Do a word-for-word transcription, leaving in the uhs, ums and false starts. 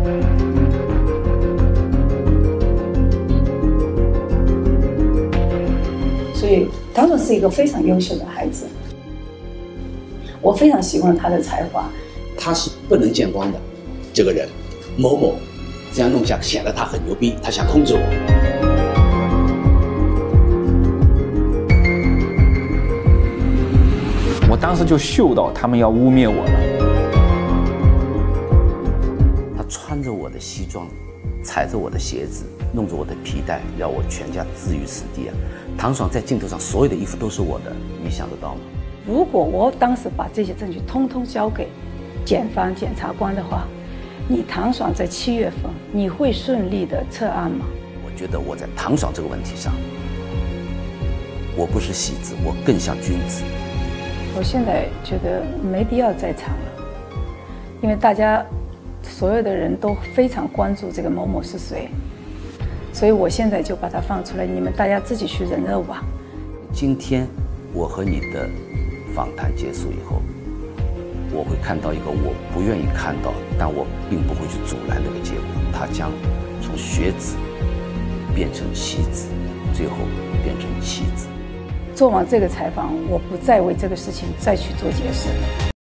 所以唐总是一个非常优秀的孩子，我非常喜欢他的才华。 他是不能见光的，这个人某某这样弄下显得他很牛逼，他想控制我。 我当时就嗅到他们要污蔑我了。 他穿着我的西装，踩着我的鞋子，弄着我的皮带，要我全家置于死地啊！唐爽在镜头上所有的衣服都是我的，你想得到吗？ 如果我当时把这些证据通通交给检方检察官的话，你唐爽在七月份你会顺利的撤案吗？ 我觉得我在唐爽这个问题上，我不是戏子，我更像君子。 我现在觉得没必要再藏了，因为大家所有的人都非常关注这个某某是谁，所以我现在就把它放出来，你们大家自己去人肉吧。 今天我和你的访谈结束以后，我会看到一个我不愿意看到，但我并不会去阻拦的一个结果，他将从学子变成妻子，最后变成妻子。 做完这个采访，我不再为这个事情再去做解释。